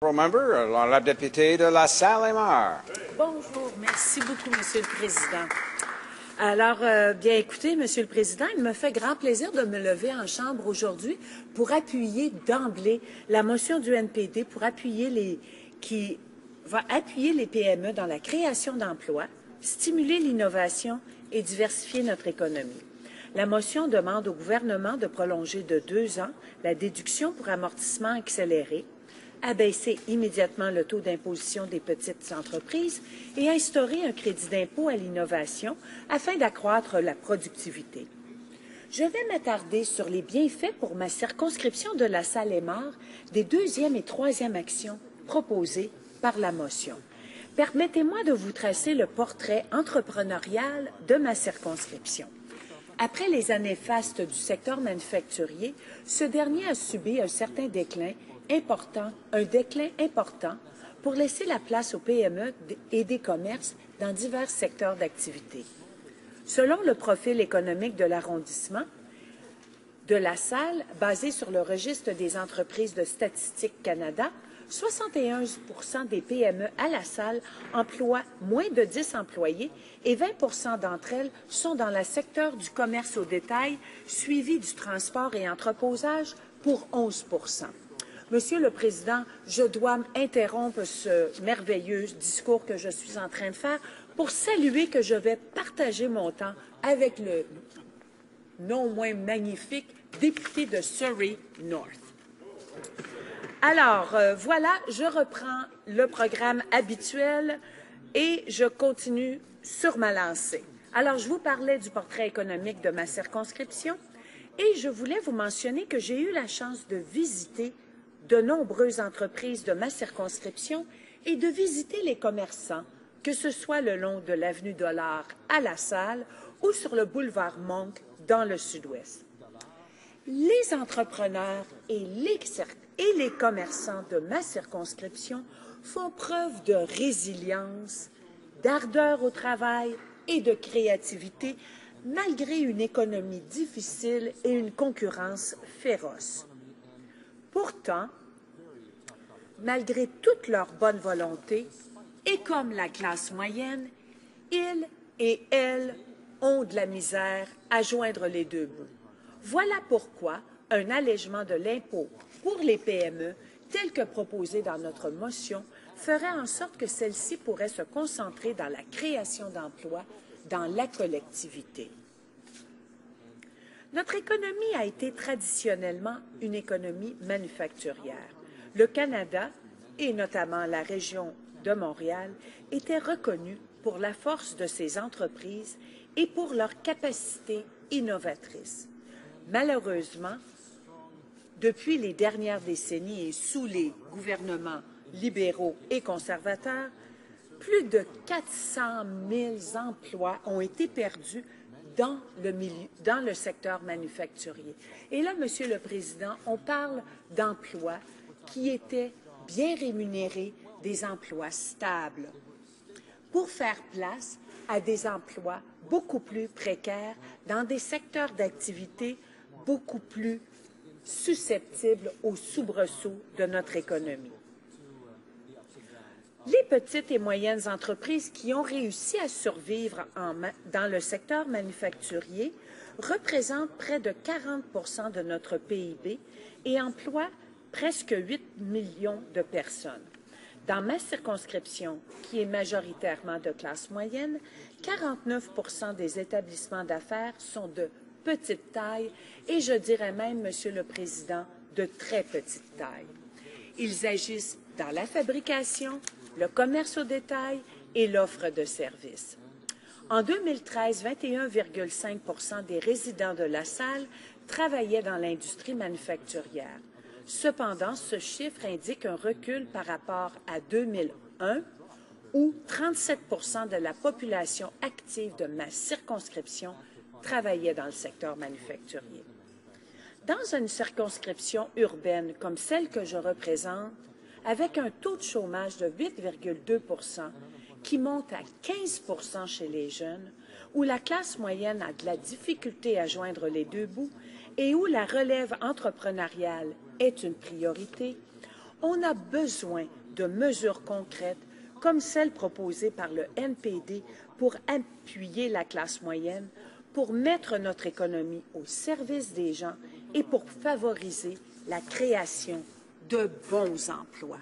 Member, la députée de La Salle-et-Mar. Bonjour, merci beaucoup, Monsieur le Président. Alors, bien écoutez, Monsieur le Président, il me fait grand plaisir de me lever en Chambre aujourd'hui pour appuyer d'emblée la motion du NPD qui va appuyer les PME dans la création d'emplois, stimuler l'innovation et diversifier notre économie. La motion demande au gouvernement de prolonger de 2 ans la déduction pour amortissement accéléré, abaisser immédiatement le taux d'imposition des petites entreprises et instaurer un crédit d'impôt à l'innovation afin d'accroître la productivité. Je vais m'attarder sur les bienfaits pour ma circonscription de La Salle-et-Mar des 2e et 3e actions proposées par la motion. Permettez-moi de vous tracer le portrait entrepreneurial de ma circonscription. Après les années fastes du secteur manufacturier, ce dernier a subi un déclin important pour laisser la place aux PME et des commerces dans divers secteurs d'activité. Selon le profil économique de l'arrondissement de La Salle, basé sur le registre des entreprises de Statistique Canada, 71% des PME à La Salle emploient moins de 10 employés et 20% d'entre elles sont dans le secteur du commerce au détail, suivi du transport et entreposage pour 11%. Monsieur le Président, je dois interrompre ce merveilleux discours que je suis en train de faire pour saluer que je vais partager mon temps avec le non moins magnifique député de Surrey North. Alors, voilà, je reprends le programme habituel et je continue sur ma lancée. Alors, je vous parlais du portrait économique de ma circonscription et je voulais vous mentionner que j'ai eu la chance de visiter de nombreuses entreprises de ma circonscription et de visiter les commerçants, que ce soit le long de l'avenue Dollard à La Salle ou sur le boulevard Monk dans le sud-ouest. Les entrepreneurs et les commerçants de ma circonscription font preuve de résilience, d'ardeur au travail et de créativité malgré une économie difficile et une concurrence féroce. Pourtant, malgré toute leur bonne volonté, et comme la classe moyenne, ils et elles ont de la misère à joindre les deux bouts. Voilà pourquoi un allègement de l'impôt pour les PME, tel que proposé dans notre motion, ferait en sorte que celle-ci pourrait se concentrer dans la création d'emplois dans la collectivité. Notre économie a été traditionnellement une économie manufacturière. Le Canada, et notamment la région de Montréal, étaient reconnus pour la force de ses entreprises et pour leur capacité innovatrice. Malheureusement, depuis les dernières décennies et sous les gouvernements libéraux et conservateurs, plus de 400 000 emplois ont été perdus dans le secteur manufacturier. Et là, Monsieur le Président, on parle d'emplois qui étaient bien rémunérés, des emplois stables, pour faire place à des emplois beaucoup plus précaires dans des secteurs d'activité beaucoup plus susceptibles aux soubresauts de notre économie. Les petites et moyennes entreprises qui ont réussi à survivre dans le secteur manufacturier représentent près de 40 de notre PIB et emploient presque 8 millions de personnes. Dans ma circonscription, qui est majoritairement de classe moyenne, 49 des établissements d'affaires sont de petite taille et je dirais même, Monsieur le Président, de très petite taille. Ils agissent dans la fabrication, le commerce au détail et l'offre de services. En 2013, 21,5 des résidents de La Salle travaillaient dans l'industrie manufacturière. Cependant, ce chiffre indique un recul par rapport à 2001, où 37 de la population active de ma circonscription travaillait dans le secteur manufacturier. Dans une circonscription urbaine comme celle que je représente, avec un taux de chômage de 8,2 qui monte à 15 chez les jeunes, où la classe moyenne a de la difficulté à joindre les deux bouts et où la relève entrepreneuriale est une priorité, On a besoin de mesures concrètes comme celles proposées par le NPD pour appuyer la classe moyenne, pour mettre notre économie au service des gens et pour favoriser la création de bons emplois.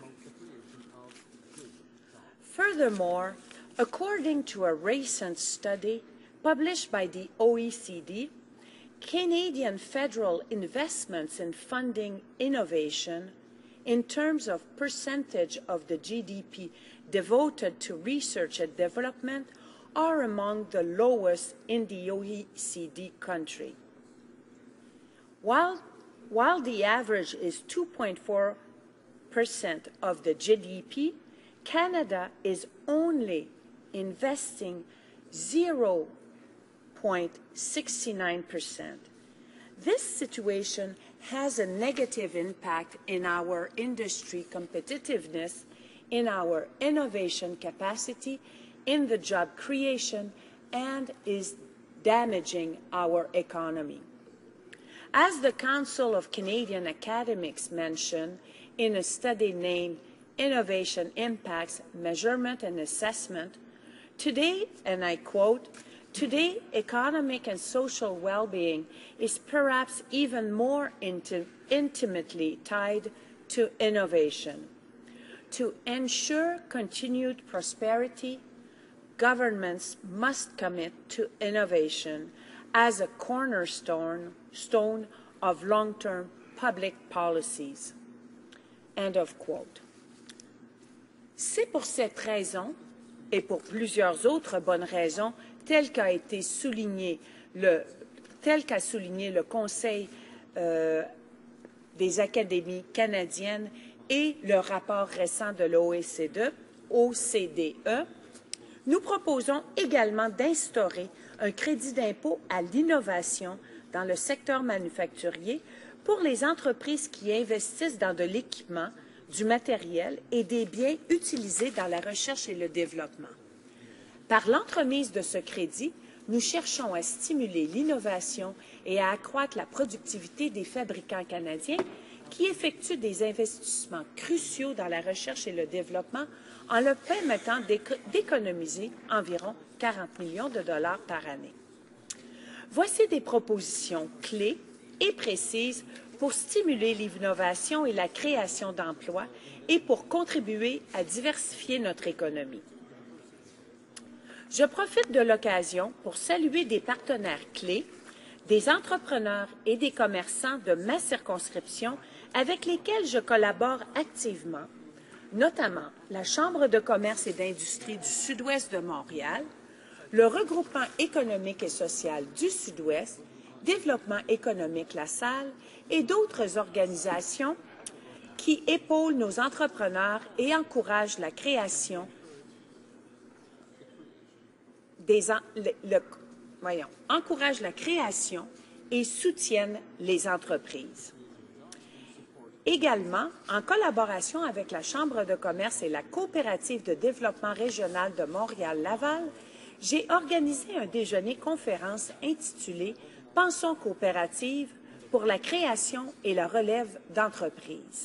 Furthermore, according to a recent study published by the OECD, Canadian federal investments in funding innovation in terms of percentage of the GDP devoted to research and development are among the lowest in the OECD country. While the average is 2.4% of the GDP, Canada is only investing 0.69%. This situation has a negative impact in our industry competitiveness, in our innovation capacity, in the job creation, and is damaging our economy. As the Council of Canadian Academics mentioned in a study named Innovation Impacts, Measurement and Assessment, today, and I quote, "Today, economic and social well-being is perhaps even more intimately tied to innovation. To ensure continued prosperity, governments must commit to innovation as a cornerstone of long-term public policies." End of quote. C'est pour cette raison, et pour plusieurs autres bonnes raisons, tel qu'a souligné le Conseil des académies canadiennes et le rapport récent de l'OCDE, nous proposons également d'instaurer un crédit d'impôt à l'innovation dans le secteur manufacturier pour les entreprises qui investissent dans de l'équipement, du matériel et des biens utilisés dans la recherche et le développement. Par l'entremise de ce crédit, nous cherchons à stimuler l'innovation et à accroître la productivité des fabricants canadiens qui effectuent des investissements cruciaux dans la recherche et le développement en leur permettant d'économiser environ 40 millions de dollars par année. Voici des propositions clés et précises pour stimuler l'innovation et la création d'emplois et pour contribuer à diversifier notre économie. Je profite de l'occasion pour saluer des partenaires clés, des entrepreneurs et des commerçants de ma circonscription avec lesquels je collabore activement, notamment la Chambre de commerce et d'industrie du Sud-Ouest de Montréal, le Regroupement économique et social du Sud-Ouest, Développement économique La Salle et d'autres organisations qui épaulent nos entrepreneurs et encouragent la création et soutiennent les entreprises. Également, en collaboration avec la Chambre de commerce et la Coopérative de développement régional de Montréal-Laval, j'ai organisé un déjeuner-conférence intitulé « Pensons coopérative pour la création et la relève d'entreprises ».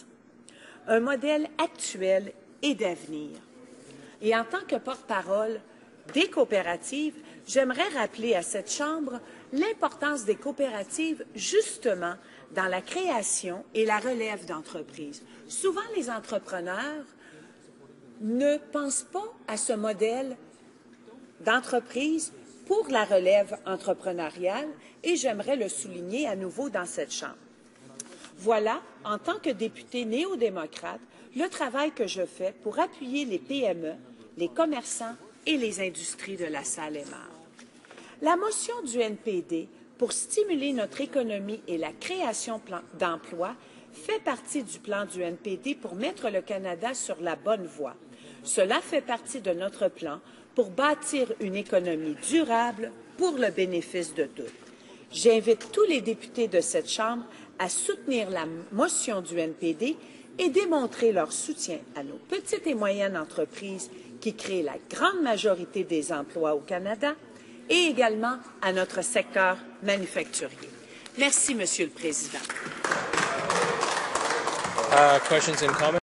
Un modèle actuel et d'avenir. Et en tant que porte-parole des coopératives, j'aimerais rappeler à cette Chambre l'importance des coopératives justement dans la création et la relève d'entreprises. Souvent, les entrepreneurs ne pensent pas à ce modèle d'entreprise pour la relève entrepreneuriale et j'aimerais le souligner à nouveau dans cette Chambre. Voilà, en tant que députée néo-démocrate, le travail que je fais pour appuyer les PME, les commerçants et les industries de la Salle-et-Marne. La motion du NPD pour stimuler notre économie et la création d'emplois fait partie du plan du NPD pour mettre le Canada sur la bonne voie. Cela fait partie de notre plan pour bâtir une économie durable pour le bénéfice de tous. J'invite tous les députés de cette Chambre à soutenir la motion du NPD et démontrer leur soutien à nos petites et moyennes entreprises qui créent la grande majorité des emplois au Canada et également à notre secteur manufacturier. Merci, Monsieur le Président. Questions and comments?